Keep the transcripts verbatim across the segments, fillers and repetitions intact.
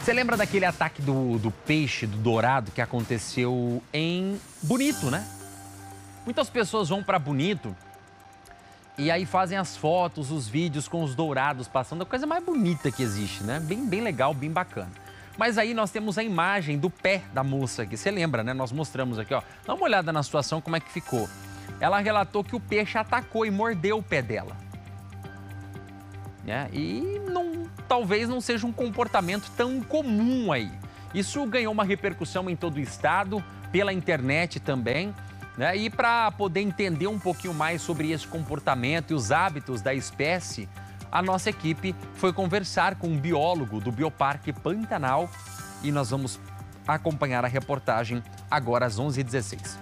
Você lembra daquele ataque do, do peixe, do dourado, que aconteceu em Bonito, né? Muitas pessoas vão para Bonito e aí fazem as fotos, os vídeos com os dourados passando, a coisa mais bonita que existe, né? Bem, bem legal, bem bacana. Mas aí nós temos a imagem do pé da moça aqui, você lembra, né? Nós mostramos aqui, ó. Dá uma olhada na situação, como é que ficou. Ela relatou que o peixe atacou e mordeu o pé dela. É, e não, talvez não seja um comportamento tão comum aí. Isso ganhou uma repercussão em todo o estado, pela internet também. Né? E para poder entender um pouquinho mais sobre esse comportamento e os hábitos da espécie, a nossa equipe foi conversar com um biólogo do Bioparque Pantanal e nós vamos acompanhar a reportagem agora às onze e dezesseis.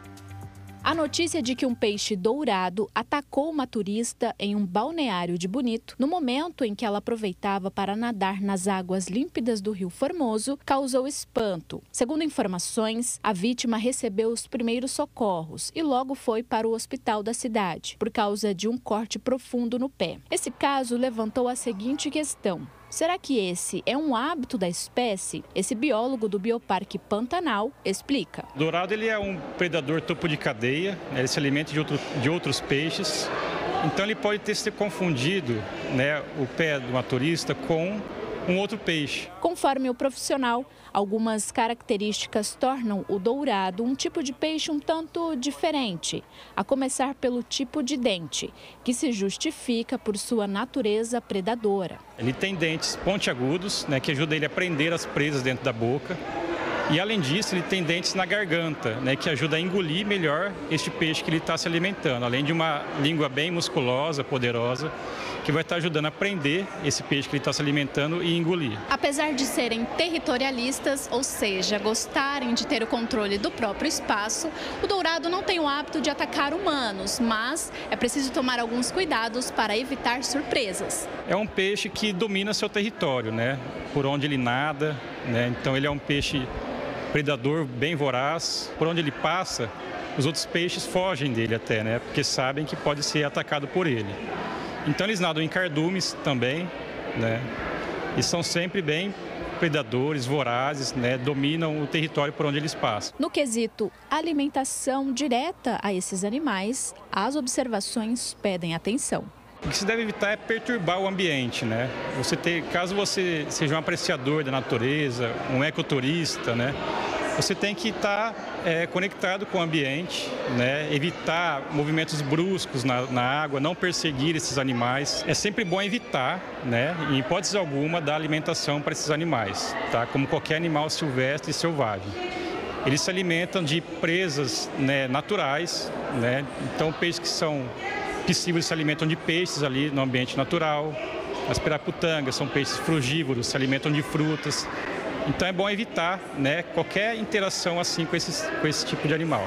A notícia de que um peixe dourado atacou uma turista em um balneário de Bonito, no momento em que ela aproveitava para nadar nas águas límpidas do Rio Formoso, causou espanto. Segundo informações, a vítima recebeu os primeiros socorros e logo foi para o hospital da cidade, por causa de um corte profundo no pé. Esse caso levantou a seguinte questão: será que esse é um hábito da espécie? Esse biólogo do Bioparque Pantanal explica. O dourado ele é um predador topo de cadeia, ele se alimenta de, outro, de outros peixes, então ele pode ter se confundido, né, o pé de uma turista com um outro peixe. Conforme o profissional, algumas características tornam o dourado um tipo de peixe um tanto diferente, a começar pelo tipo de dente, que se justifica por sua natureza predadora. Ele tem dentes pontiagudos, né, que ajudam ele a prender as presas dentro da boca. E, além disso, ele tem dentes na garganta, né, que ajuda a engolir melhor este peixe que ele está se alimentando, além de uma língua bem musculosa, poderosa, que vai estar ajudando a prender esse peixe que ele está se alimentando e engolir. Apesar de serem territorialistas, ou seja, gostarem de ter o controle do próprio espaço, o dourado não tem o hábito de atacar humanos, mas é preciso tomar alguns cuidados para evitar surpresas. É um peixe que domina seu território, né, por onde ele nada, né, então ele é um peixe predador bem voraz. Por onde ele passa, os outros peixes fogem dele até, né? Porque sabem que pode ser atacado por ele. Então eles nadam em cardumes também, né? E são sempre bem predadores, vorazes, né? Dominam o território por onde eles passam. No quesito alimentação direta a esses animais, as observações pedem atenção. O que se deve evitar é perturbar o ambiente, né? Você ter, caso você seja um apreciador da natureza, um ecoturista, né? Você tem que estar é, conectado com o ambiente, né? Evitar movimentos bruscos na, na água, não perseguir esses animais. É sempre bom evitar, né? Em hipótese alguma, dar alimentação para esses animais, tá? Como qualquer animal silvestre e selvagem. Eles se alimentam de presas, né, naturais, né? Então, peixes que são piscívoros se alimentam de peixes ali no ambiente natural. As piraputangas são peixes frugívoros, se alimentam de frutas. Então é bom evitar, né, qualquer interação assim com, esses, com esse tipo de animal.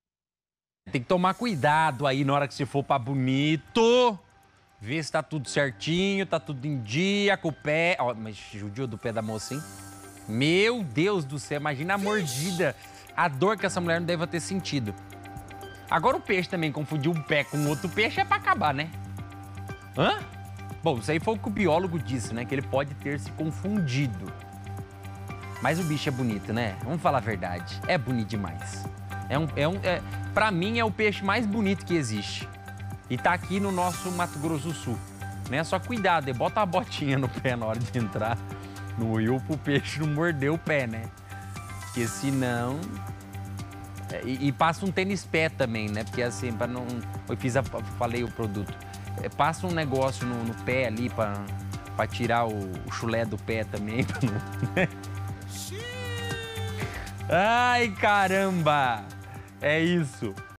Tem que tomar cuidado aí na hora que você for para Bonito. Ver se tá tudo certinho, tá tudo em dia, com o pé. Ó, mas judiou do pé da moça, hein? Meu Deus do céu, imagina a mordida, a dor que essa mulher não deve ter sentido. Agora o peixe também confundir um pé com outro peixe é pra acabar, né? Hã? Bom, isso aí foi o que o biólogo disse, né? Que ele pode ter se confundido. Mas o bicho é bonito, né? Vamos falar a verdade. É bonito demais. É um, é um, é, pra mim é o peixe mais bonito que existe. E tá aqui no nosso Mato Grosso do Sul. Né? Só cuidado, bota uma botinha no pé na hora de entrar no rio pro peixe não morder o pé, né? Porque senão... E, e passa um tênis pé também, né? Porque assim, para não... Eu fiz a, falei o produto. É, passa um negócio no, no pé ali para tirar o, o chulé do pé também. Pra não... Ai, caramba! É isso.